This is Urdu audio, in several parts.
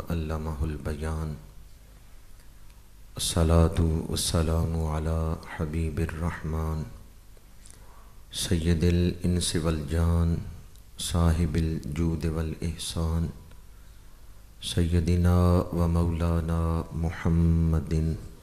علمہ البیان الصلاۃ والسلام علی حبیب الرحمن سید الانس والجان صاحب الجود والاحسان سیدنا و مولانا محمد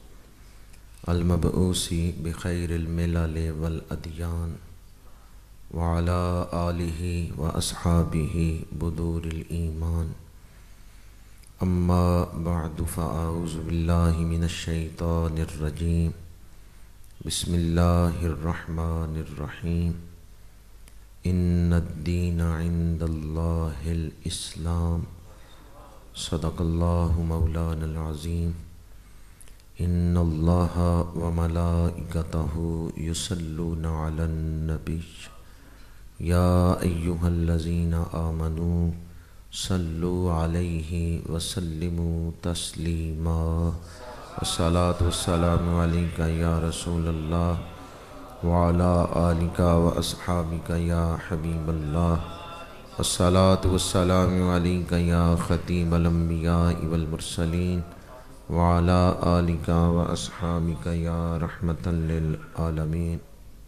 المبعوث بخیر الملل والادیان وعلى آلہ واصحابہ بدور الایمان اما بعد فاعوذ باللہ من الشیطان الرجیم بسم اللہ الرحمن الرحیم ان الدین عند اللہ الاسلام صدق اللہ مولانا العظیم ان اللہ وملائکتہ یصلون علی النبی یا ایہا الذین آمنوا صلوا علیہ وسلموا تسلیما والصلاة والسلام علیکہ یا رسول اللہ وعلی آلکہ واصحابکہ یا حبیب اللہ والصلاة والسلام علیکہ یا ختیم الانبیاء والمرسلین وعلی آلکہ واصحابکہ یا رحمتا للعالمین۔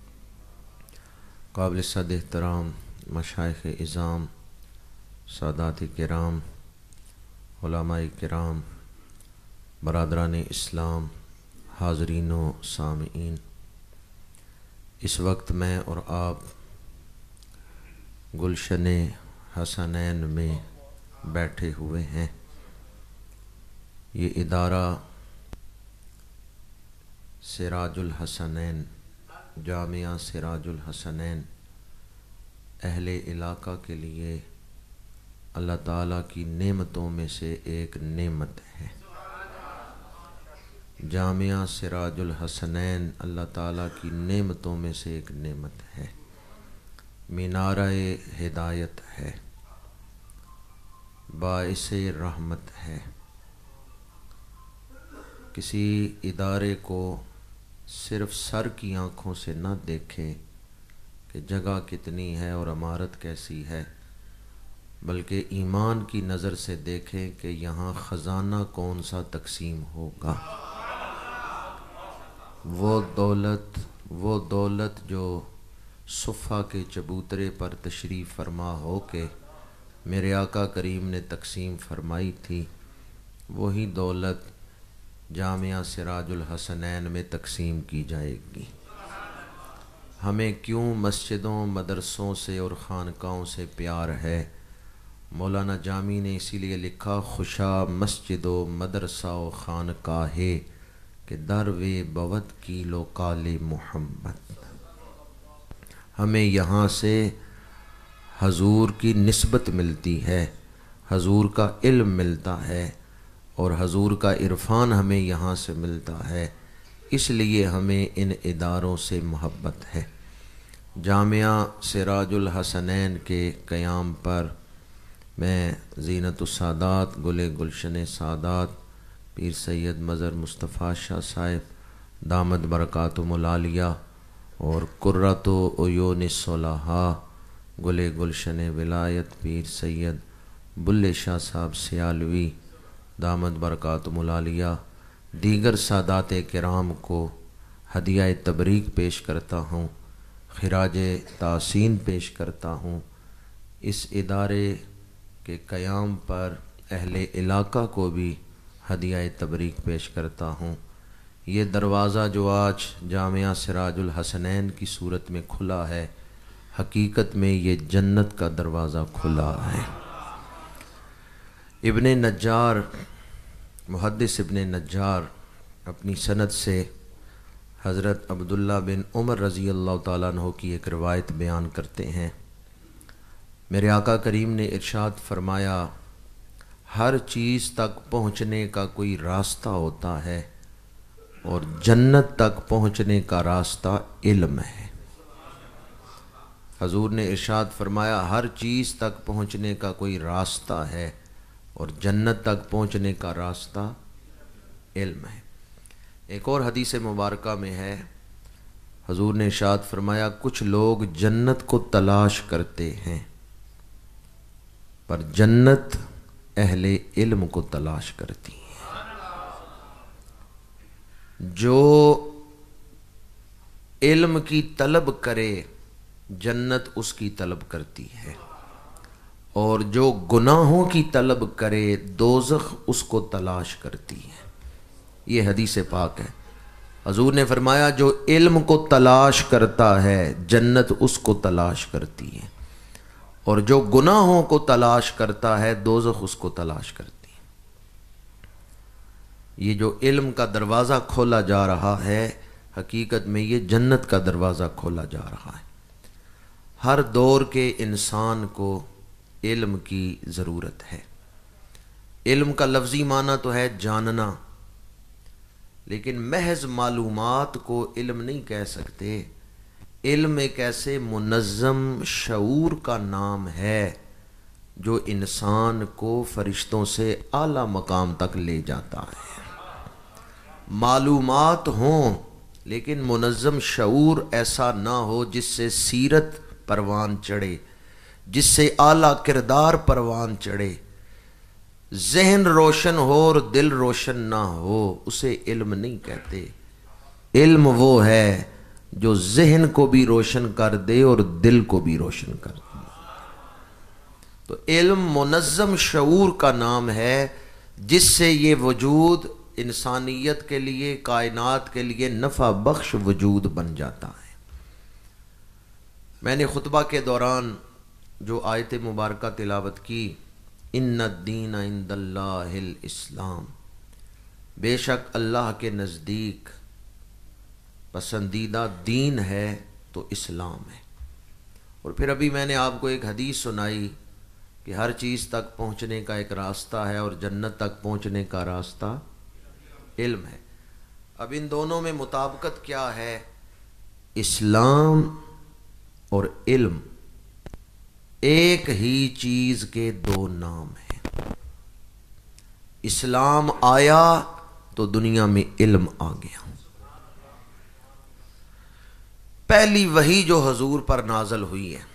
قابل صد احترام مشائخ اعظام، سادات کرام، علماء کرام، برادران اسلام، حاضرین و سامعین، اس وقت میں اور آپ گلشن حسنین میں بیٹھے ہوئے ہیں۔ یہ ادارہ سراج الحسنین، جامعہ سراج الحسنین اہل علاقہ کے لیے اللہ تعالیٰ کی نعمتوں میں سے ایک نعمت ہے۔ جامعہ سراج الحسنین اللہ تعالیٰ کی نعمتوں میں سے ایک نعمت ہے، مینارہ ہدایت ہے، باعث رحمت ہے۔ کسی ادارے کو صرف سر کی آنکھوں سے نہ دیکھیں کہ جگہ کتنی ہے اور عمارت کیسی ہے، بلکہ ایمان کی نظر سے دیکھیں کہ یہاں خزانہ کون سا تقسیم ہوگا۔ وہ دولت جو صفہ کے چبوترے پر تشریف فرما ہو کے میرے آقا کریم نے تقسیم فرمائی تھی، وہی دولت جامعہ سراج الحسنین میں تقسیم کی جائے گی۔ ہمیں کیوں مسجدوں، مدرسوں سے اور خانقاہوں سے پیار ہے؟ مولانا جامی نے اسی لیے لکھا، خوشا مسجد و مدرسہ و خانقاہ کہ دروے بود کی لو کال محمد۔ ہمیں یہاں سے حضور کی نسبت ملتی ہے، حضور کا علم ملتا ہے اور حضور کا عرفان ہمیں یہاں سے ملتا ہے، اس لیے ہمیں ان اداروں سے محبت ہے۔ جامعہ سراج الحسنین کے قیام پر میں زینت السادات گل گلشن سادات پیر سید مظہر مصطفیٰ شاہ صاحب دامت برکاتہم العالیہ اور قرۃ عیون الصلحاء گل گلشن ولایت پیر سید بلے شاہ صاحب سیالوی دامت برکاتہم العالیہ، دیگر سادات کرام کو ہدیہ تبریک پیش کرتا ہوں، خراج تحسین پیش کرتا ہوں۔ اس ادارے کے قیام پر اہل علاقہ کو بھی ہدیہ تبریک پیش کرتا ہوں۔ یہ دروازہ جو آج جامعہ سراج الحسنین کی صورت میں کھلا ہے، حقیقت میں یہ جنت کا دروازہ کھلا ہے۔ ابن نجار، محدث ابن نجار اپنی سند سے حضرت عبداللہ بن عمر رضی اللہ تعالیٰ عنہ کی ایک روایت بیان کرتے ہیں۔ میرے آقا کریم نے ارشاد فرمایا، ہر چیز تک پہنچنے کا کوئی راستہ ہوتا ہے اور جنت تک پہنچنے کا راستہ علم ہے۔ حضور نے ارشاد فرمایا، ہر چیز تک پہنچنے کا کوئی راستہ ہے اور جنت تک پہنچنے کا راستہ علم ہے۔ ایک اور حدیث مبارکہ میں ہے، حضور نے ارشاد فرمایا، کچھ لوگ جنت کو تلاش کرتے ہیں پر جنت اہل علم کو تلاش کرتی ہیں۔ جو علم کی طلب کرے جنت اس کی طلب کرتی ہے، اور جو گناہوں کی طلب کرے دوزخ اس کو تلاش کرتی ہے۔ یہ حدیث پاک ہے۔ حضور نے فرمایا جو علم کو تلاش کرتا ہے جنت اس کو تلاش کرتی ہے، اور جو گناہوں کو تلاش کرتا ہے دوزخ اس کو تلاش کرتی ہے۔ یہ جو علم کا دروازہ کھولا جا رہا ہے حقیقت میں یہ جنت کا دروازہ کھولا جا رہا ہے۔ ہر دور کے انسان کو علم کی ضرورت ہے۔ علم کا لفظی معنی تو ہے جاننا، لیکن محض معلومات کو علم نہیں کہہ سکتے۔ علم ایک ایسے منظم شعور کا نام ہے جو انسان کو فرشتوں سے اعلیٰ مقام تک لے جاتا ہے۔ معلومات ہوں لیکن منظم شعور ایسا نہ ہو جس سے سیرت پروان چڑھے، جس سے اعلیٰ کردار پروان چڑھے، ذہن روشن ہو اور دل روشن نہ ہو، اسے علم نہیں کہتے۔ علم وہ ہے جو ذہن کو بھی روشن کر دے اور دل کو بھی روشن کر دے۔ تو علم منظم شعور کا نام ہے جس سے یہ وجود انسانیت کے لیے، کائنات کے لیے نفع بخش وجود بن جاتا ہے۔ میں نے خطبہ کے دوران جو آیت مبارکہ تلاوت کی، ان الدین عند اللہ الاسلام، بے شک اللہ کے نزدیک پسندیدہ دین ہے تو اسلام ہے۔ اور پھر ابھی میں نے آپ کو ایک حدیث سنائی کہ ہر چیز تک پہنچنے کا ایک راستہ ہے اور جنت تک پہنچنے کا راستہ علم ہے۔ اب ان دونوں میں مطابقت کیا ہے؟ اسلام اور علم ایک ہی چیز کے دو نام ہیں۔ اسلام آیا تو دنیا میں علم آ گیا۔ پہلی وحی جو حضور پر نازل ہوئی ہے،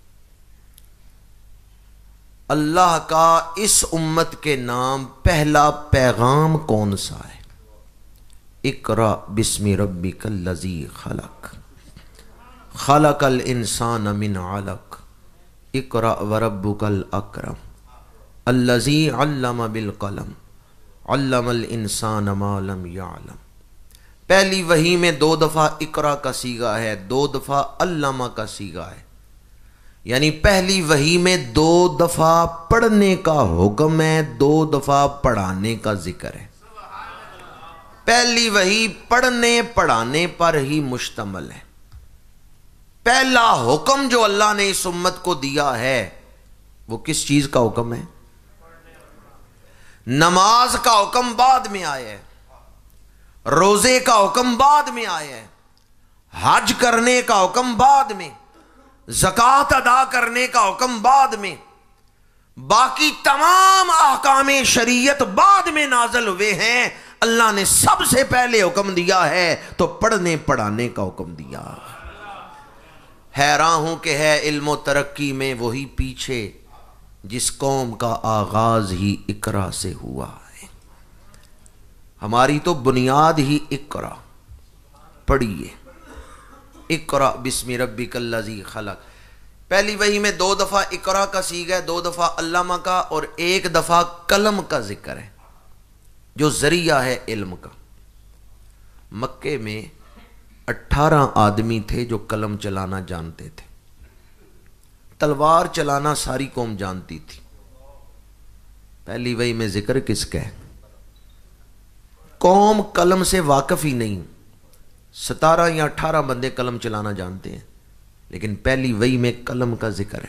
اللہ کا اس امت کے نام پہلا پیغام کون سا ہے؟ اقرأ بسم ربک الذی خلق، خلق الانسان من علق، اقرأ وربک الاکرم، الذی علم بالقلم، علم الانسان ما لم یعلم۔ پہلی وحی میں 2 دفعہ اقرأ کا صیغہ ہے، 2 دفعہ علمہ کا صیغہ ہے، یعنی پہلی وحی میں 2 دفعہ پڑھنے کا حکم ہے، 2 دفعہ پڑھانے کا ذکر ہے۔ پہلی وحی پڑھنے پڑھانے پر ہی مشتمل ہے۔ پہلا حکم جو اللہ نے اس امت کو دیا ہے وہ کس چیز کا حکم ہے؟ نماز کا حکم بعد میں آیا ہے، روزے کا حکم بعد میں آیا ہے، حج کرنے کا حکم بعد میں، زکوٰۃ ادا کرنے کا حکم بعد میں، باقی تمام احکام شریعت بعد میں نازل ہوئے ہیں۔ اللہ نے سب سے پہلے حکم دیا ہے تو پڑھنے پڑھانے کا حکم دیا۔ حیران ہوں کہ ہے علم و ترقی میں وہی پیچھے جس قوم کا آغاز ہی اقرا سے ہوا ہے۔ ہماری تو بنیاد ہی اقرا، پڑھیے اقرا بسم ربک الذی خلق۔ پہلی وحی میں 2 دفعہ اقرا کا صیغہ ہے، 2 دفعہ علامہ کا، اور 1 دفعہ قلم کا ذکر ہے جو ذریعہ ہے علم کا۔ مکے میں 18 آدمی تھے جو قلم چلانا جانتے تھے، تلوار چلانا ساری قوم جانتی تھی۔ پہلی وحی میں ذکر کس کا ہے؟ قوم قلم سے واقف ہی نہیں، 17 یا 18 بندے قلم چلانا جانتے ہیں، لیکن پہلی وحی میں قلم کا ذکر ہے۔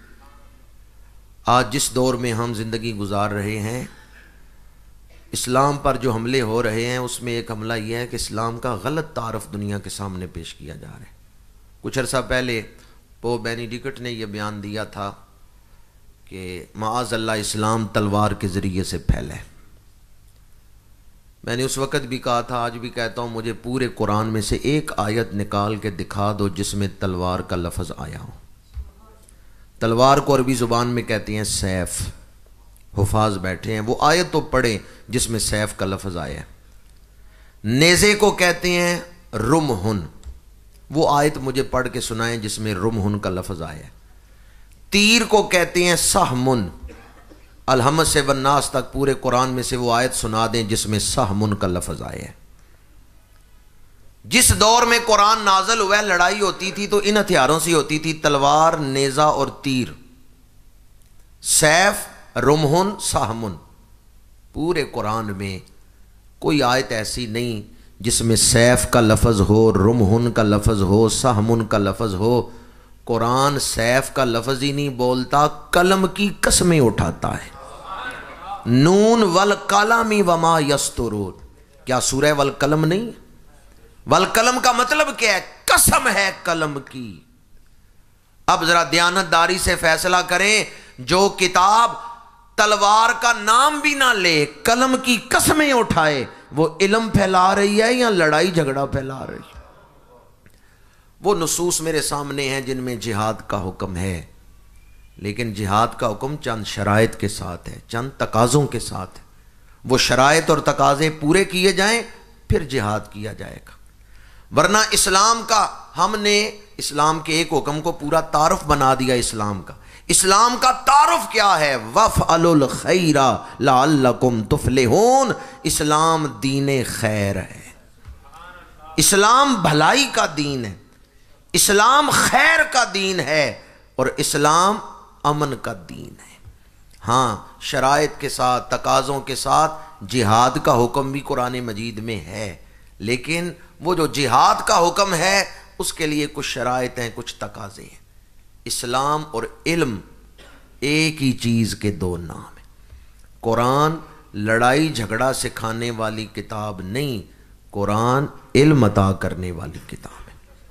آج جس دور میں ہم زندگی گزار رہے ہیں، اسلام پر جو حملے ہو رہے ہیں اس میں ایک حملہ یہ ہے کہ اسلام کا غلط تعارف دنیا کے سامنے پیش کیا جا رہا ہے۔ کچھ عرصہ پہلے پوپ بینیڈکٹ نے یہ بیان دیا تھا کہ معاذ اللہ اسلام تلوار کے ذریعے سے پھیلا ہے۔ میں نے اس وقت بھی کہا تھا، آج بھی کہتا ہوں، مجھے پورے قرآن میں سے ایک آیت نکال کے دکھا دو جس میں تلوار کا لفظ آیا ہو۔ تلوار کو عربی زبان میں کہتے ہیں سیف، حفاظ بیٹھے ہیں، وہ آیت تو پڑھیں جس میں سیف کا لفظ آیا ہے۔ نیزے کو کہتے ہیں رمحن، وہ آیت مجھے پڑھ کے سنائیں جس میں رمحن کا لفظ آیا ہے۔ تیر کو کہتے ہیں سہمن، الحمد سے والناس تک پورے قرآن میں سے وہ آیت سنا دیں جس میں سہمن کا لفظ آیا ہے۔ جس دور میں قرآن نازل ہوا ہے لڑائی ہوتی تھی تو ان ہتھیاروں سے ہوتی تھی، تلوار، نیزہ اور تیر، سیف، رمحن، سہمن۔ پورے قرآن میں کوئی آیت ایسی نہیں جس میں سیف کا لفظ ہو، رمحن کا لفظ ہو، سہمن کا لفظ ہو۔ قرآن سیف کا لفظ ہی نہیں بولتا، قلم کی قسمیں اٹھاتا ہے۔ نون والقلم وما یسطرون، کیا سورہ والقلم نہیں؟ والقلم کا مطلب کیا ہے؟ قسم ہے قلم کی۔ اب ذرا دیانتداری سے فیصلہ کریں، جو کتاب تلوار کا نام بھی نہ لے، قلم کی قسمیں اٹھائے، وہ علم پھیلا رہی ہے یا لڑائی جھگڑا پھیلا رہی ہے؟ وہ نصوص میرے سامنے ہیں جن میں جہاد کا حکم ہے، لیکن جہاد کا حکم چند شرائط کے ساتھ ہے، چند تقاضوں کے ساتھ ہے۔ وہ شرائط اور تقاضے پورے کیے جائیں پھر جہاد کیا جائے گا، ورنہ اسلام کا، ہم نے اسلام کے ایک حکم کو پورا تعارف بنا دیا اسلام کا۔ اسلام کا تعارف کیا ہے؟ وَافْعَلُوا الْخَيْرَ لَعَلَّكُمْ تُفْلِحُونَ۔ اسلام دین خیر ہے، اسلام بھلائی کا دین ہے، اسلام خیر کا دین ہے، اور اسلام امن کا دین ہے۔ ہاں، شرائط کے ساتھ، تقاضوں کے ساتھ جہاد کا حکم بھی قرآن مجید میں ہے، لیکن وہ جو جہاد کا حکم ہے اس کے لیے کچھ شرائط ہیں، کچھ تقاضے ہیں۔ اسلام اور علم ایک ہی چیز کے دو نام ہیں۔ قرآن لڑائی جھگڑا سکھانے والی کتاب نہیں، قرآن علم عطا کرنے والی کتاب ہے۔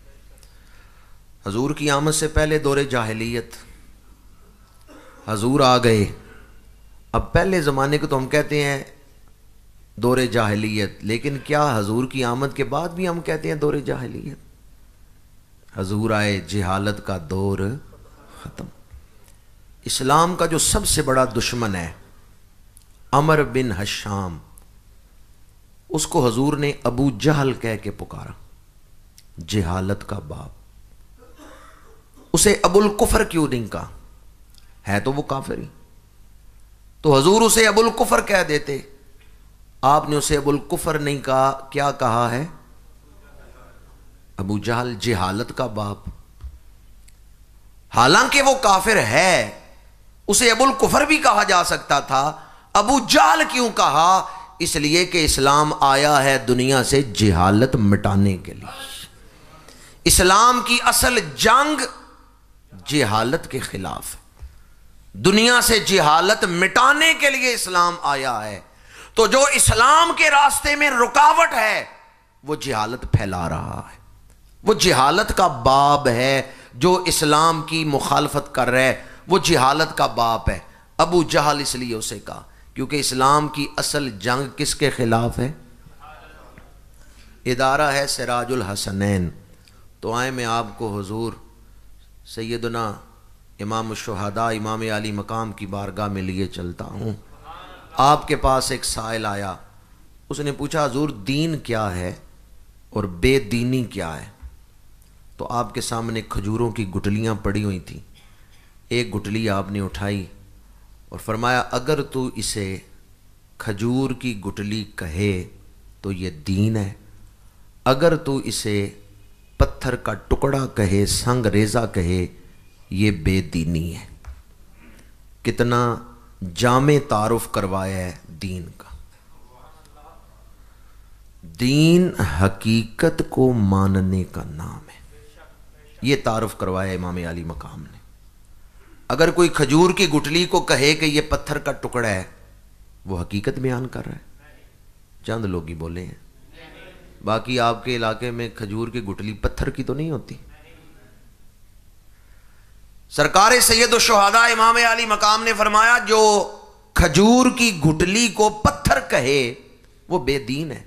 حضور کی آمد سے پہلے دور جاہلیت، حضور آ گئے۔ اب پہلے زمانے کو تو ہم کہتے ہیں دور جاہلیت، لیکن کیا حضور کی آمد کے بعد بھی ہم کہتے ہیں دور جاہلیت؟ حضور آئے، جہالت کا دور ختم۔ اسلام کا جو سب سے بڑا دشمن ہے عمر بن حشام، اس کو حضور نے ابو جہل کہہ کے پکارا، جہالت کا باپ۔ اسے ابو الکفر کیوں نہیں کہا؟ ہے تو وہ کافر ہی، تو حضور اسے ابو الکفر کہہ دیتے۔ آپ نے اسے ابو الکفر نہیں کہا، کیا کہا ہے؟ ابو جہل، جہالت کا باپ۔ حالانکہ وہ کافر ہے، اسے ابو الکفر بھی کہا جا سکتا تھا، ابو جہل کیوں کہا؟ اس لیے کہ اسلام آیا ہے دنیا سے جہالت مٹانے کے لیے۔ اسلام کی اصل جنگ جہالت کے خلاف ہے، دنیا سے جہالت مٹانے کے لیے اسلام آیا ہے۔ تو جو اسلام کے راستے میں رکاوٹ ہے وہ جہالت پھیلا رہا ہے، وہ جہالت کا باب ہے۔ جو اسلام کی مخالفت کر رہا ہے وہ جہالت کا باپ ہے۔ ابو جہل اس لیے اسے کہا کیونکہ اسلام کی اصل جنگ کس کے خلاف ہے؟ ادارہ ہے سراج الحسنین۔ تو آئیں میں آپ کو حضور سیدنا امام الشہداء امام علی مقام کی بارگاہ میں لیے چلتا ہوں۔ آپ کے پاس ایک سائل آیا، اس نے پوچھا حضور دین کیا ہے اور بے دینی کیا ہے؟ تو آپ کے سامنے کھجوروں کی گٹلیاں پڑی ہوئی تھیں، ایک گٹلی آپ نے اٹھائی اور فرمایا اگر تو اسے کھجور کی گٹلی کہے تو یہ دین ہے، اگر تو اسے پتھر کا ٹکڑا کہے، سنگ ریزہ کہے، یہ بے دینی ہے۔ کتنا جامع تعارف کروایا ہے دین کا۔ دین حقیقت کو ماننے کا نام ہے، یہ تعارف کروایا امام علی مقام نے۔ اگر کوئی کھجور کی گٹلی کو کہے کہ یہ پتھر کا ٹکڑا ہے، وہ حقیقت بیان کر رہا ہے؟ چند لوگ ہی بولے ہیں، باقی آپ کے علاقے میں کھجور کی گٹلی پتھر کی تو نہیں ہوتی۔ سرکار سید الشہداء امام علی مقام نے فرمایا جو کھجور کی گٹلی کو پتھر کہے وہ بے دین ہے،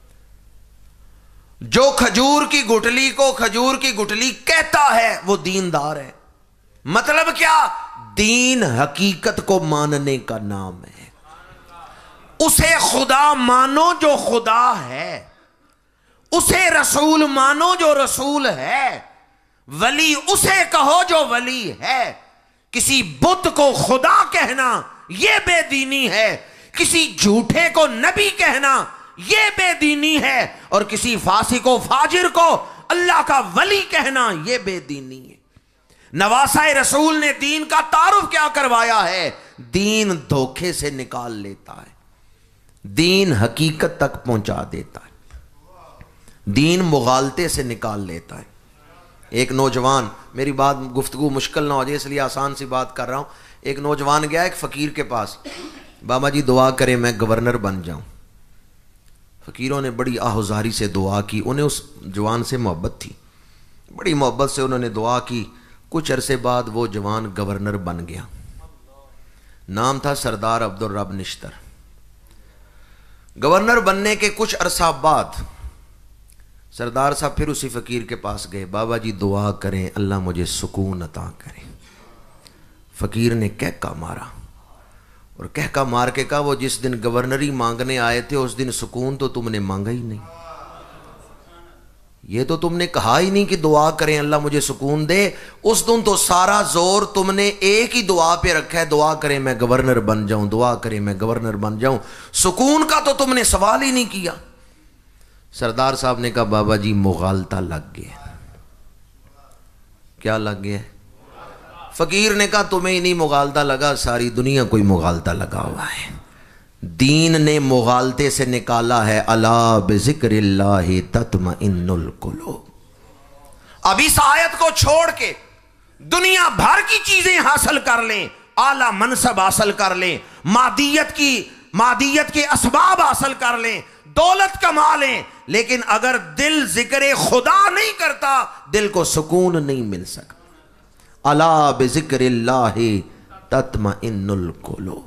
جو کھجور کی گٹلی کو کھجور کی گٹلی کہتا ہے وہ دیندار ہے۔ مطلب کیا؟ دین حقیقت کو ماننے کا نام ہے۔ اسے خدا مانو جو خدا ہے، اسے رسول مانو جو رسول ہے، ولی اسے کہو جو ولی ہے۔ کسی بت کو خدا کہنا یہ بے دینی ہے، کسی جھوٹے کو نبی کہنا یہ بے دینی ہے، اور کسی فاسق و فاجر کو اللہ کا ولی کہنا یہ بے دینی ہے۔ نواسہ رسول نے دین کا تعارف کیا کروایا ہے؟ دین دھوکے سے نکال لیتا ہے، دین حقیقت تک پہنچا دیتا ہے، دین مغالطے سے نکال لیتا ہے۔ ایک نوجوان، میری بات گفتگو مشکل نہ ہو جائے اس لیے آسان سی بات کر رہا ہوں، ایک نوجوان گیا ایک فقیر کے پاس، بابا جی دعا کریں میں گورنر بن جاؤں۔ فقیروں نے بڑی آہوزاری سے دعا کی، انہیں اس جوان سے محبت تھی، بڑی محبت سے انہوں نے دعا کی۔ کچھ عرصے بعد وہ جوان گورنر بن گیا، نام تھا سردار عبدالرب نشتر۔ گورنر بننے کے کچھ عرصہ بعد سردار صاحب پھر اسی فقیر کے پاس گئے، بابا جی دعا کریں اللہ مجھے سکون عطا کرے۔ فقیر نے کہکا مارا، اور کہکا مار کے کہا وہ جس دن گورنری مانگنے آئے تھے اس دن سکون تو تم نے مانگا ہی نہیں، یہ تو تم نے کہا ہی نہیں کہ دعا کریں اللہ مجھے سکون دے، اس دن تو سارا زور تم نے ایک ہی دعا پہ رکھا ہے، دعا کریں میں گورنر بن جاؤں، دعا کریں میں گورنر بن جاؤں، سکون کا تو تم نے سوال ہی نہیں کیا۔ سردار صاحب نے کہا بابا جی مغالطہ لگ گیا۔ کیا لگ گیا؟ فقیر نے کہا تمہیں ہی نہیں مغالطہ لگا، ساری دنیا کوئی مغالطہ لگا ہوا ہے، دین نے مغالطے سے نکالا ہے، الا بذکر اللہ تطمئن القلوب۔ اب اس آیت کو چھوڑ کے دنیا بھر کی چیزیں حاصل کر لیں، اعلیٰ منصب حاصل کر لیں، مادیت کے اسباب حاصل کر لیں، دولت کما لیں، لیکن اگر دل ذکر خدا نہیں کرتا دل کو سکون نہیں مل سکتا۔ الا بذکر اللہ تطمئن القلوب۔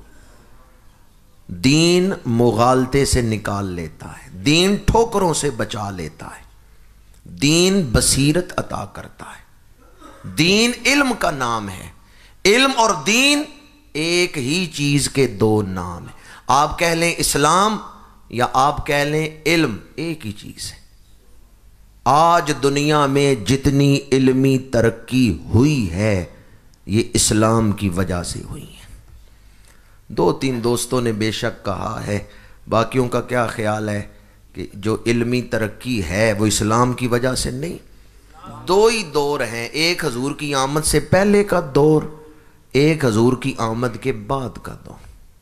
دین مغالطے سے نکال لیتا ہے، دین ٹھوکروں سے بچا لیتا ہے، دین بصیرت عطا کرتا ہے، دین علم کا نام ہے۔ علم اور دین ایک ہی چیز کے دو نام ہیں، آپ کہہ لیں اسلام یا آپ کہہ لیں علم، ایک ہی چیز ہے۔ آج دنیا میں جتنی علمی ترقی ہوئی ہے یہ اسلام کی وجہ سے ہوئی ہے۔ دو تین دوستوں نے بے شک کہا ہے، باقیوں کا کیا خیال ہے کہ جو علمی ترقی ہے وہ اسلام کی وجہ سے نہیں؟ دو ہی دور ہیں، ایک حضور کی آمد سے پہلے کا دور، ایک حضور کی آمد کے بعد کا دور۔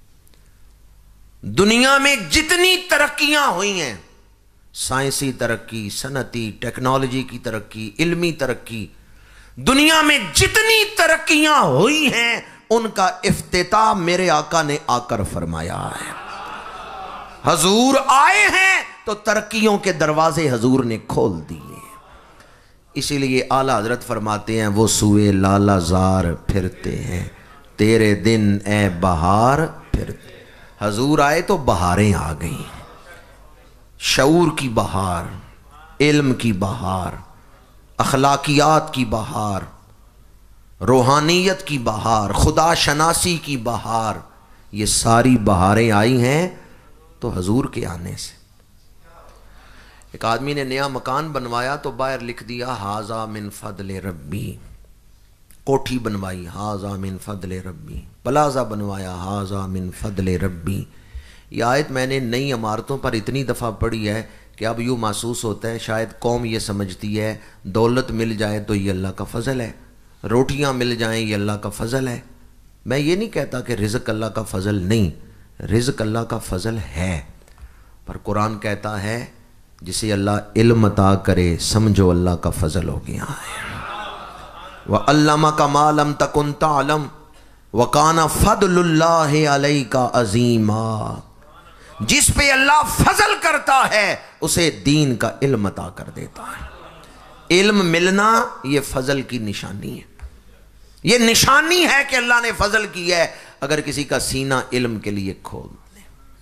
دنیا میں جتنی ترقیاں ہوئی ہیں، سائنسی ترقی، صنعتی ٹیکنالوجی کی ترقی، علمی ترقی، دنیا میں جتنی ترقیاں ہوئی ہیں ان کا افتتاح میرے آقا نے آ کر فرمایا ہے۔ حضور آئے ہیں تو ترقیوں کے دروازے حضور نے کھول دیے، اسی لیے اعلیٰ حضرت فرماتے ہیں وہ سوئے لالا زار پھرتے ہیں، تیرے دن اے بہار پھرتے۔ حضور آئے تو بہاریں آ گئیں، شعور کی بہار، علم کی بہار، اخلاقیات کی بہار، روحانیت کی بہار، خدا شناسی کی بہار، یہ ساری بہاریں آئی ہیں تو حضور کے آنے سے۔ ایک آدمی نے نیا مکان بنوایا تو باہر لکھ دیا ھذا من فضل ربی، کوٹھی بنوائی ھذا من فضل ربی، پلازا بنوایا ھذا من فضل ربی۔ یہ آیت میں نے نئی عمارتوں پر اتنی دفعہ پڑھی ہے کہ اب یوں محسوس ہوتا ہے شاید قوم یہ سمجھتی ہے دولت مل جائے تو یہ اللہ کا فضل ہے، روٹیاں مل جائیں یہ اللہ کا فضل ہے۔ میں یہ نہیں کہتا کہ رزق اللہ کا فضل نہیں، رزق اللہ کا فضل ہے، پر قرآن کہتا ہے جسے اللہ علم عطا کرے سمجھو اللہ کا فضل ہو گیا ہے۔ وَعَلَّمَكَ مَا لَمْ تَكُنْ تَعْلَمْ وَكَانَ فَضْلُ اللَّهِ عَلَيْكَ عَظِيمًا۔ جس پہ اللہ فضل کرتا ہے اسے دین کا علم عطا کر دیتا ہے۔ علم ملنا یہ فضل کی نشانی ہے، یہ نشانی ہے کہ اللہ نے فضل کی ہے اگر کسی کا سینہ علم کے لیے کھول دے۔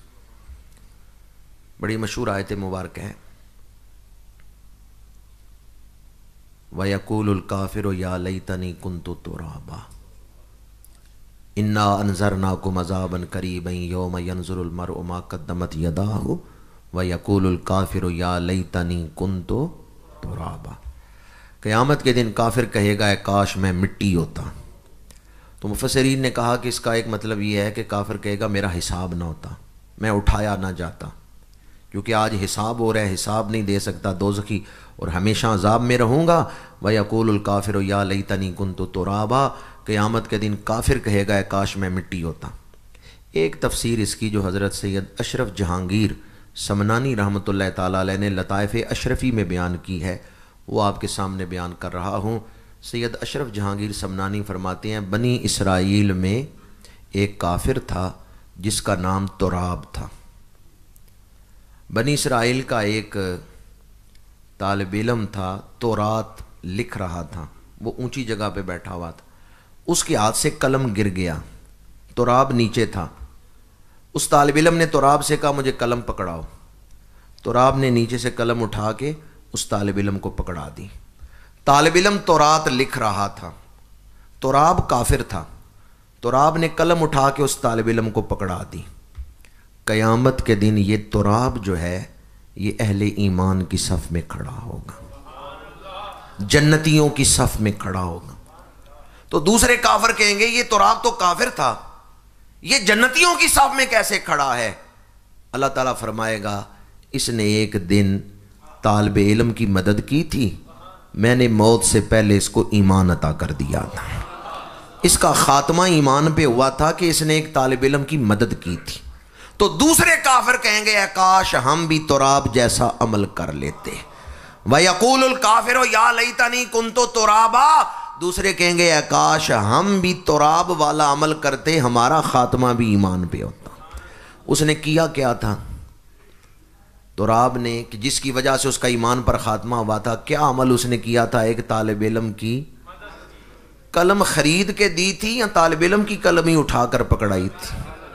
بڑی مشہور آیت مبارک ہے وَيَقُولُ الْكَافِرُ يَا لَيْتَنِي كُنْتُ تُرَابًا۔ इन्ना अनज़रनाकुम अज़ाबन करीबन यौम यंज़ुरुल मरउ मा क़द्दमत यदाहु व यक़ूलुल काफ़िरु या लैतनी कुन्तु तुराबा। क़यामत के दिन काफिर कहेगा काश मैं मिट्टी होता। तो मुफस्सिरीन ने कहा कि इसका एक मतलब ये है कि काफिर कहेगा मेरा हिसाब ना होता, मैं उठाया ना जाता, क्योंकि आज हिसाब हो रहा है, हिसाब नहीं दे सकता दोज़खी और हमेशा अज़ाब में रहूँगा। व यक़ूलुल काफ़िरु या लैतनी कुन्तु तुराबा। क़यामत के दिन काफिर कहेगा काश मैं मिट्टी होता। एक तफसीर इसकी जो हज़रत सैयद अशरफ जहांगीर समनानी रहमतुल्लाह ताला अलैह ने लताइफ़ अशरफ़ी में बयान की है, वो आपके सामने बयान कर रहा हूँ। सैयद अशरफ जहांगीर समनानी फरमाते हैं, बनी इसराइल में एक काफिर था जिसका नाम तुराब था। बनी इसराइल का एक तालिब इल्म था, तौरात लिख रहा था, वो ऊंची जगह पे बैठा हुआ था। उसके हाथ से कलम गिर गया, तुराब नीचे था। उस तालिब इल्म ने तुराब से कहा मुझे कलम पकड़ाओ। तुराब ने नीचे से कलम उठा के उस तालिब इल्म को पकड़ा दी। तालिब इल्म तौरात लिख रहा था, तुराब काफिर था। तुराब ने कलम उठा के उस तालिब इल्म को पकड़ा दी। क़यामत के दिन ये तुराब जो है ये अहले ईमान की सफ़ में खड़ा होगा, जन्नतियों की सफ़ में खड़ा होगा। तो दूसरे काफिर कहेंगे ये तुराब तो काफिर था, ये जन्नतियों की सफ़ में कैसे खड़ा है? अल्लाह ताला फरमाएगा इसने एक दिन तालिब इल्म की मदद की थी, मैंने मौत से पहले इसको ईमान अता कर दिया था। इसका खात्मा ईमान पे हुआ था कि इसने एक तालिब इल्म की मदद की थी। तो दूसरे काफिर कहेंगे काश हम भी तुराब जैसा अमल कर लेते। व यक़ूलुल काफिरु या लैतनी कुन्तु तुराबा। दूसरे कहेंगे काश हम भी तुराब वाला अमल करते, हमारा खात्मा भी ईमान पे होता। उसने किया क्या था तुराब ने कि जिसकी वजह से उसका ईमान पर खात्मा हुआ था? क्या अमल उसने किया था? एक तालिब इल्म की कलम खरीद के दी थी या तालिब इल्म की कलम ही उठाकर पकड़ाई थी?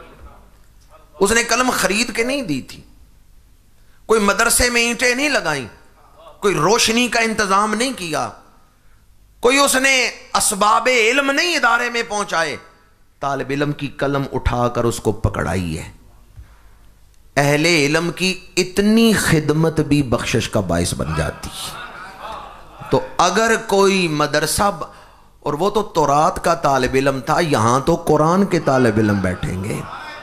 उसने कलम खरीद के नहीं दी थी, कोई मदरसे में ईंटें नहीं लगाई, कोई रोशनी का इंतजाम नहीं किया, कोई उसने असबाब इल्म नहीं इदारे में पहुंचाए, तालिब इल्म की कलम उठाकर उसको पकड़ाई है। अहले इल्म की इतनी खिदमत भी बख्शिश का बाइस बन जाती है। तो अगर कोई मदरसा, और वो तो तौरात का तालिब इल्म था, यहां तो कुरान के तालिब इल्म बैठेंगे।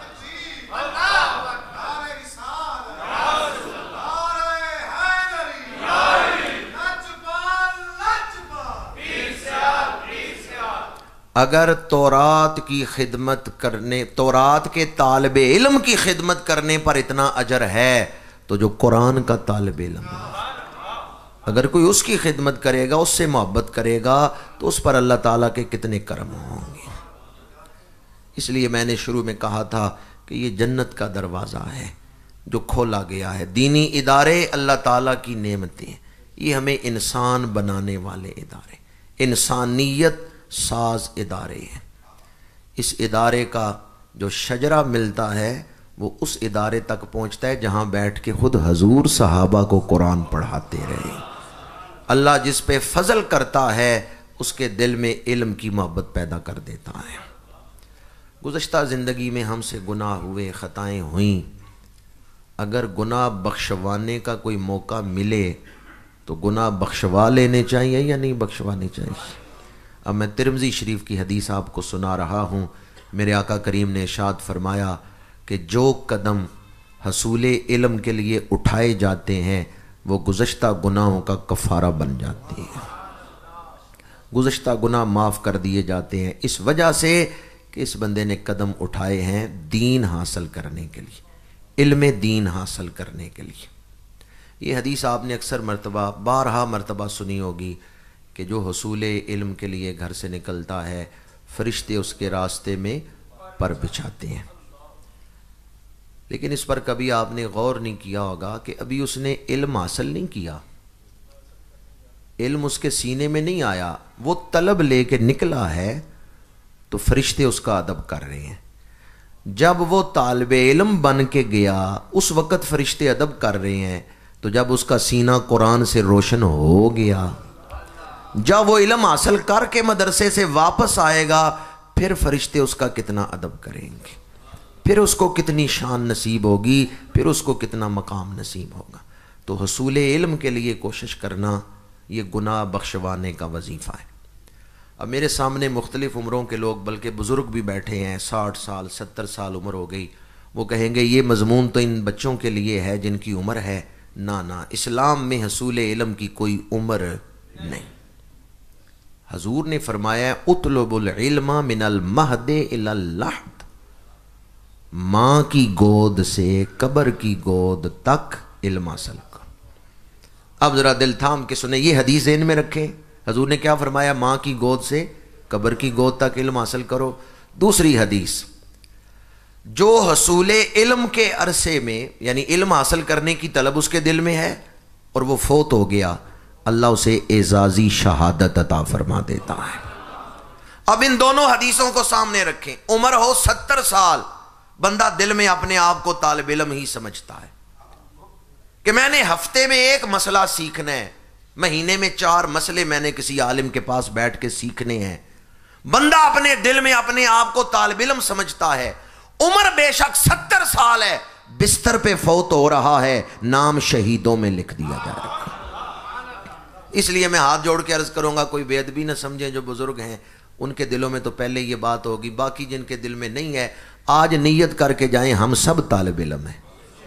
अगर तौरात की खिदमत करने, तौरात के तालिब इल्म की खिदमत करने पर इतना अजर है, तो जो कुरान का तालिब इल्म है, अगर कोई उसकी खिदमत करेगा, उससे मोहब्बत करेगा, तो उस पर अल्लाह ताला के कितने करम होंगे। इसलिए मैंने शुरू में कहा था कि ये जन्नत का दरवाज़ा है जो खोला गया है। दीनी इदारे अल्लाह ताला की नेमतें, ये हमें इंसान बनाने वाले इदारे, इंसानियत साज इदारे हैं। इस इदारे का जो शजरा मिलता है वो उस इदारे तक पहुँचता है जहाँ बैठ के खुद हजूर सहाबा को कुरान पढ़ाते रहे। अल्लाह जिस पे फजल करता है उसके दिल में इल्म की मोहब्बत पैदा कर देता है। गुज़श्ता ज़िंदगी में हमसे गुनाह हुए, ख़ताएँ हुई, अगर गुनाह बख्शवाने का कोई मौका मिले तो गुनाह बख्शवा लेने चाहिए या नहीं बख्शवाने चाहिए? अब मैं तिरमिज़ी शरीफ की हदीस आपको सुना रहा हूँ। मेरे आका करीम ने इरशाद फरमाया कि जो कदम हसूले इल्म के लिए उठाए जाते हैं वो गुज़श्ता गुनाहों का कफ़ारा बन जाते हैं। गुज़श्ता गुनाह माफ़ कर दिए जाते हैं इस वजह से कि इस बंदे ने कदम उठाए हैं दीन हासिल करने के लिए, इल्म दीन हासिल करने के लिए। ये हदीस आपने अक्सर मरतबा, बारहा मरतबा सुनी होगी कि जो हसूले इल्म के लिए घर से निकलता है फरिश्ते उसके रास्ते में पर बिछाते हैं। लेकिन इस पर कभी आपने गौर नहीं किया होगा कि अभी उसने इल्म हासिल नहीं किया, इल्म उसके सीने में नहीं आया, वो तलब लेके निकला है तो फरिश्ते उसका अदब कर रहे हैं। जब वो तालिबे इल्म बन के गया उस वक़्त फरिश्ते अदब कर रहे हैं, तो जब उसका सीना कुरान से रोशन हो गया, जब वो इल्म हासिल करके मदरसे से वापस आएगा फिर फरिश्ते उसका कितना अदब करेंगे, फिर उसको कितनी शान नसीब होगी, फिर उसको कितना मकाम नसीब होगा। तो हसूल इल्म के लिए कोशिश करना ये गुनाह बख्शवाने का वजीफ़ा है। अब मेरे सामने मुख्तलिफ़ उम्रों के लोग, बल्कि बुज़ुर्ग भी बैठे हैं, 60 साल 70 साल उम्र हो गई, वो कहेंगे ये मज़मून तो इन बच्चों के लिए है जिनकी उम्र है। ना ना, इस्लाम में हसूल इल्म की कोई उम्र नहीं। हजूर ने फरमाया उतलुबुल इल्मा मिनल महदे इलल लहद, माँ की गोद से कब्र की गोद तक इल्म हासिल करो। अब ज़रा दिल थाम के सुने, ये हदीस ज़हन में रखें। हजूर ने क्या फरमाया? माँ की गोद से कब्र की गोद तक इल्म हासिल करो। दूसरी हदीस, जो हसूल इल्म के अरसे में, यानी इल्म हासिल करने की तलब उसके दिल में है और वो फोत हो गया, अल्लाह उसे एजाजी शहादत अता फरमा देता है। अब इन दोनों हदीसों को सामने रखें। उम्र हो 70 साल, बंदा दिल में अपने आप को तालिब इल्म ही समझता है कि मैंने हफ्ते में एक मसला सीखना है, महीने में 4 मसले मैंने किसी आलिम के पास बैठ के सीखने हैं। बंदा अपने दिल में अपने आप को तालिब इल्म समझता है। उम्र बेशक 70 साल है, बिस्तर पे फौत हो रहा है, नाम शहीदों में लिख दिया जाएगा। इसलिए मैं हाथ जोड़ के अर्ज करूंगा, कोई बेअदबी न समझे, जो बुजुर्ग हैं उनके दिलों में तो पहले ये बात होगी, बाकी जिनके दिल में नहीं है आज नियत करके जाएं, हम सब तालिब इल्म हैं,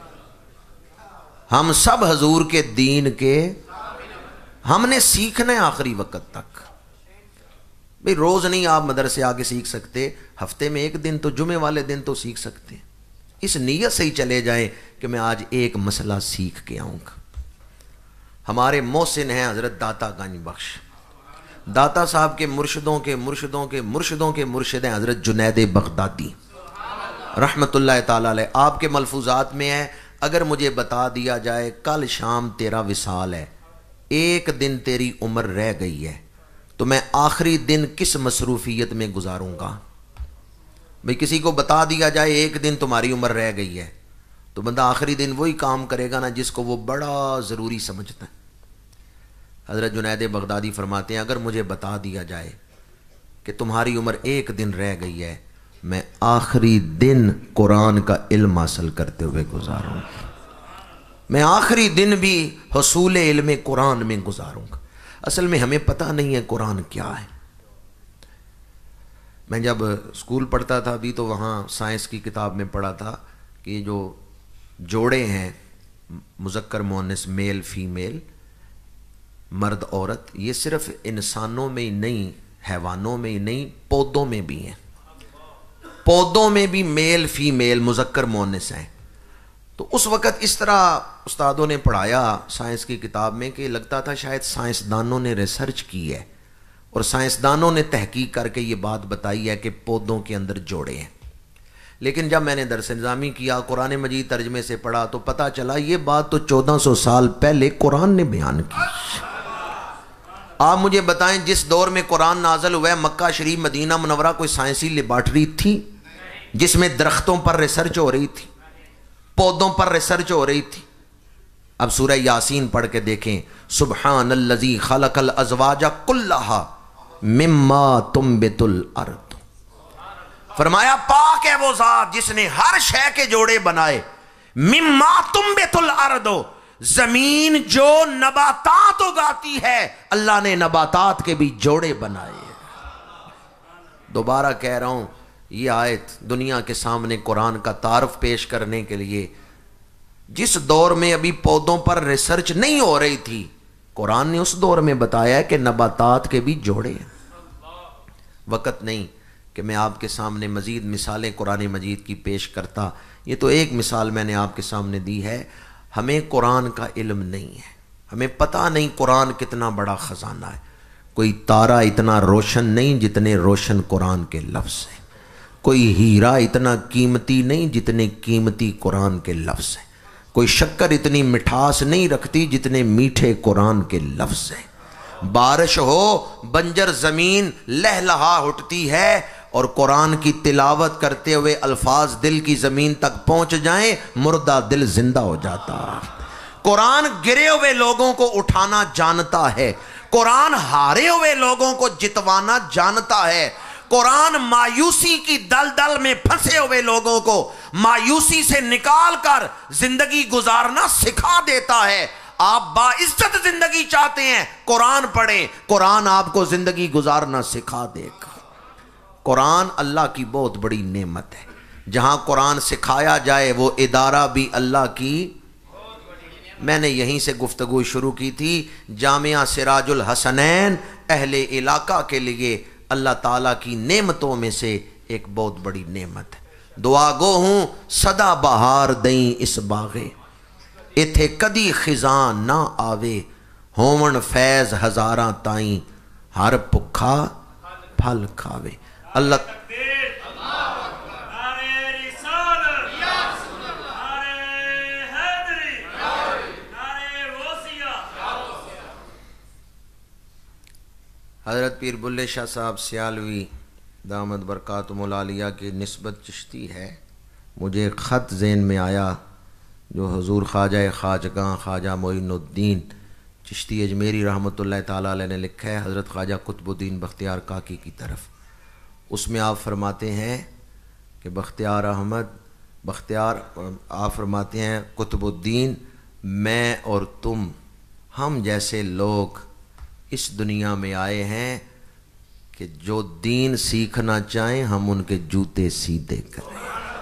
हम सब हजूर के दीन के, हमने सीखना है आखिरी वक्त तक। भाई रोज नहीं आप मदरसे आके सीख सकते, हफ्ते में एक दिन तो जुमे वाले दिन तो सीख सकते हैं। इस नीयत से ही चले जाएं कि मैं आज एक मसला सीख के आऊंगा। हमारे मोहसिन हैं हजरत दाता गंज बख्श, दाता साहब के मुर्शिदों के मुर्शिदों के मुर्शिदों के मुर्शिद हैं हजरत जुनैद बगदादी रहमतुल्लाह ताला अलैह। आपके मलफूजात में है, अगर मुझे बता दिया जाए कल शाम तेरा विसाल है, एक दिन तेरी उम्र रह गई है, तो मैं आखिरी दिन किस मसरूफियत में गुजारूंगा। भाई किसी को बता दिया जाए एक दिन तुम्हारी उम्र रह गई है, तो बंदा आखिरी दिन वही काम करेगा ना जिसको वो बड़ा ज़रूरी समझता है। हज़रत जुनैद बगदादी फरमाते हैं, अगर मुझे बता दिया जाए कि तुम्हारी उम्र एक दिन रह गई है, मैं आखिरी दिन कुरान का इल्म हासिल करते हुए गुजारूंगा, मैं आखिरी दिन भी हसूल इल्म कुरान में गुजारूंगा। असल में हमें पता नहीं है कुरान क्या है। मैं जब स्कूल पढ़ता था अभी, तो वहाँ साइंस की किताब में पढ़ा था कि जो जोड़े हैं मुज़क्कर मुअन्नस, मेल फीमेल, मर्द औरत, ये सिर्फ इंसानों में ही नहीं, हैवानों में ही नहीं, पौधों में भी हैं। पौधों में भी मेल फीमेल मुज़क्कर मुअन्नस हैं। तो उस वक़्त इस तरह उस्तादों ने पढ़ाया साइंस की किताब में कि लगता था शायद साइंसदानों ने रिसर्च की है और साइंसदानों ने तहकीक करके ये बात बताई है कि पौधों के अंदर जोड़े हैं। लेकिन जब मैंने दरस निज़ामी किया, कुरान मजीद तर्जमे से पढ़ा, तो पता चला ये बात तो 1400 साल पहले कुरान ने बयान की। आप मुझे बताएं, जिस दौर में कुरान नाज़िल हुआ है, मक्का शरीफ मदीना मुनव्वरा कोई साइंसी लेबॉर्ट्री थी जिसमें दरख्तों पर रिसर्च हो रही थी, पौधों पर रिसर्च हो रही थी? अब सूरह यासीन पढ़ के देखें, सुब्हानल्लज़ी खलक़ल अज़वाजा कुल्लहा मिम्मा तुम्बितुल अर्द। फरमाया पाक है वो ज़ात जिसने हर शय के जोड़े बनाए, मिम्मा तुम्बितुल अर्द, जमीन जो नबातात उगाती है, अल्लाह ने नबातात के भी जोड़े बनाए। दोबारा कह रहा हूं, ये आयत दुनिया के सामने कुरान का तारफ पेश करने के लिए, जिस दौर में अभी पौधों पर रिसर्च नहीं हो रही थी, कुरान ने उस दौर में बताया कि नबातात के भी जोड़े हैं। वक़्त नहीं कि मैं आपके सामने मज़ीद मिसालें कुरान मजीद की पेश करता, ये तो एक मिसाल मैंने आपके सामने दी है। हमें कुरान का इल्म नहीं है, हमें पता नहीं कुरान कितना बड़ा ख़जाना है। कोई तारा इतना रोशन नहीं जितने रोशन कुरान के लफ्ज़ हैं, कोई हीरा इतना कीमती नहीं जितने कीमती कुरान के लफ्ज़ हैं, कोई शक्कर इतनी मिठास नहीं रखती जितने मीठे कुरान के लफ्ज़ हैं। बारिश हो, बंजर ज़मीन लहलहा उठती है और कुरान की तिलावत करते हुए अल्फाज दिल की ज़मीन तक पहुँच जाएं, मुर्दा दिल जिंदा हो जाता। कुरान गिरे हुए लोगों को उठाना जानता है, कुरान हारे हुए लोगों को जितवाना जानता है, قرآن مایوسی کی دلدل میں پھنسے ہوئے لوگوں کو مایوسی سے نکال کر زندگی گزارنا سکھا دیتا ہے۔ آپ باعزت زندگی چاہتے ہیں، قرآن پڑھیں، قرآن آپ کو زندگی گزارنا سکھا دے گا۔ قرآن اللہ کی بہت بڑی نعمت ہے۔ جہاں قرآن سکھایا جائے وہ ادارہ بھی اللہ کی، میں نے یہیں سے گفتگو شروع کی تھی، جامعہ سراج الحسنین اہل علاقہ کے لیے اللہ تعالیٰ کی نعمتوں میں سے ایک بہت بڑی نعمت ہے۔ دعا گو ہوں صدا بہار دیں اس باغے، ایتھے کدی خزاں نہ آوے، ہومن فیض ہزاراں تائیں ہر پکھا پھل کھاوے۔ اللہ حضرت پیر بلے شاہ صاحب سیالوی دامت برکاتہم العالیہ کی نسبت چشتی ہے۔ مجھے ایک خط ذہن میں آیا جو حضور خواجہ خواجگاں خواجہ معین الدین چشتی اجمیری رحمۃ اللہ تعالیٰ علیہ نے لکھا ہے حضرت خواجہ قطب الدین بختیار کاکی کی طرف۔ اس میں آپ فرماتے ہیں کہ آپ فرماتے ہیں قطب الدین، میں اور تم ہم جیسے لوگ اس دنیا میں آئے ہیں کہ جو دین سیکھنا چاہیں ہم ان کے جوتے سیدھے کریں،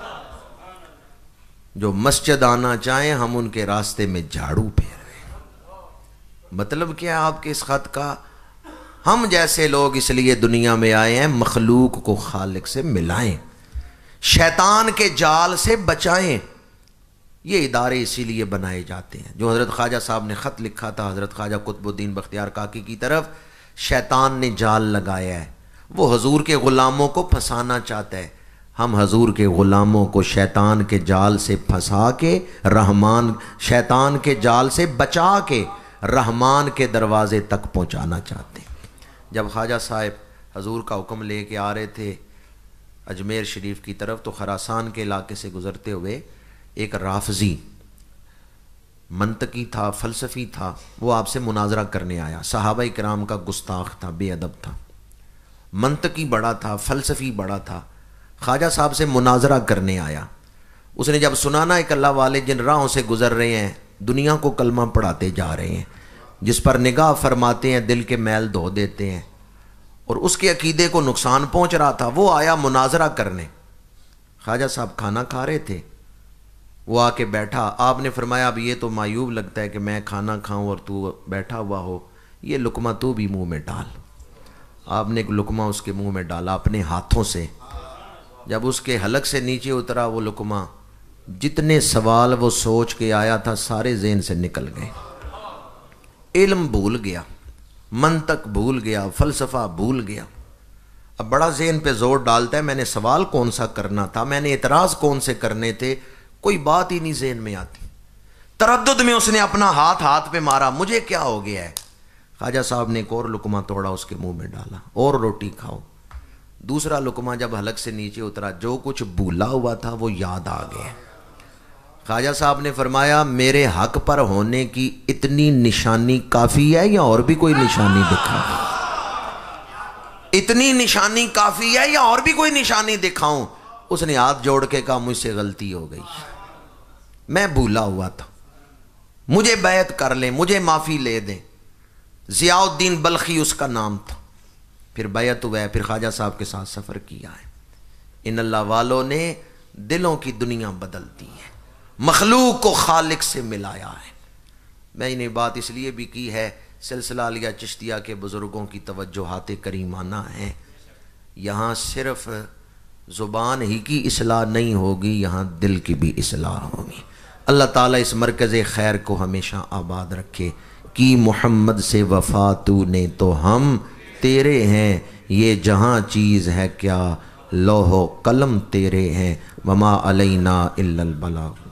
جو مسجد آنا چاہیں ہم ان کے راستے میں جھاڑو پھیریں۔ مطلب کیا ہے آپ کے اس خط کا؟ ہم جیسے لوگ اس لیے دنیا میں آئے ہیں مخلوق کو خالق سے ملائیں، شیطان کے جال سے بچائیں۔ یہ ادارے اسی لیے بنائے جاتے ہیں۔ جو حضرت خواجہ صاحب نے خط لکھا تھا حضرت خواجہ قطب الدین بختیار کاکی کی طرف، شیطان نے جال لگایا ہے، وہ حضور کے غلاموں کو پھنسانا چاہتا ہے۔ ہم حضور کے غلاموں کو شیطان کے جال سے پھنسا کے شیطان کے جال سے بچا کے رحمان کے دروازے تک پہنچانا چاہتے ہیں۔ جب خواجہ صاحب حضور کا حکم لے کے آ رہے تھے اجمیر شریف کی طرف تو خراسان کے علاقے سے گزرتے ہوئے ایک رافضی منطقی تھا، فلسفی تھا، وہ آپ سے مناظرہ کرنے آیا۔ صحابہ کرام کا گستاخ تھا، بے ادب تھا، منطقی بڑا تھا، فلسفی بڑا تھا، خواجہ صاحب سے مناظرہ کرنے آیا۔ اس نے جب سنا نا ایک اللہ والے جن راہوں سے گزر رہے ہیں دنیا کو کلمہ پڑھاتے جا رہے ہیں، جس پر نگاہ فرماتے ہیں دل کے میل دھو دیتے ہیں، اور اس کے عقیدے کو نقصان پہنچ رہا تھا، وہ آیا مناظرہ کرنے۔ خواجہ صاحب کھانا کھا رہے تھے، وہ آ کے بیٹھا۔ آپ نے فرمایا اب یہ تو معیوب لگتا ہے کہ میں کھانا کھاؤں اور تو بیٹھا ہوا ہو، یہ لقمہ تو بھی منہ میں ڈال۔ آپ نے ایک لقمہ اس کے منہ میں ڈالا اپنے ہاتھوں سے۔ جب اس کے حلق سے نیچے اترا وہ لقمہ، جتنے سوال وہ سوچ کے آیا تھا سارے ذہن سے نکل گئے۔ علم بھول گیا، منطق بھول گیا، فلسفہ بھول گیا۔ اب بڑا ذہن پہ زور ڈالتا ہے میں نے سوال کون سا کرنا تھا، میں نے اعتراض کون سے کرنے تھے، کوئی بات ہی نہیں ذہن میں آتی۔ تردد میں اس نے اپنا ہاتھ پہ مارا، مجھے کیا ہو گیا ہے۔ خواجہ صاحب نے ایک اور لقمہ توڑا اس کے منہ میں ڈالا، اور روٹی کھاؤ۔ دوسرا لقمہ جب حلق سے نیچے اترا جو کچھ بھولا ہوا تھا وہ یاد آ گیا۔ خواجہ صاحب نے فرمایا میرے حق پر ہونے کی اتنی نشانی کافی ہے یا اور بھی کوئی نشانی دکھاؤں؟ اتنی نشانی کافی ہے یا اور بھی کوئی نشانی دکھاؤں؟ اس نے ہاتھ جوڑ کے کہا مجھ سے غلطی ہو گئی، میں بھولا ہوا تھا، مجھے بیعت کر لیں، مجھے معافی لے دیں۔ ضیاء الدین بلخی اس کا نام تھا۔ پھر بیعت ہوا ہے، پھر خواجہ صاحب کے ساتھ سفر کیا ہے۔ ان اللہ والوں نے دلوں کی دنیا بدل دی ہے، مخلوق کو خالق سے ملایا ہے۔ میں نے بات اس لیے بھی کی ہے، سلسلہ علیہ چشتیہ کے بزرگوں کی توجہات کریمانہ ہیں۔ یہاں صرف زبان ہی کی اصلاح نہیں ہوگی، یہاں دل کی بھی اصلاح ہوگی۔ اللہ تعالیٰ اس مرکز خیر کو ہمیشہ آباد رکھے۔ کی محمد سے وفا تو نے تو ہم تیرے ہیں، یہ جہاں چیز ہے کیا لوح و قلم تیرے ہیں، وما علینا الا البلاغ۔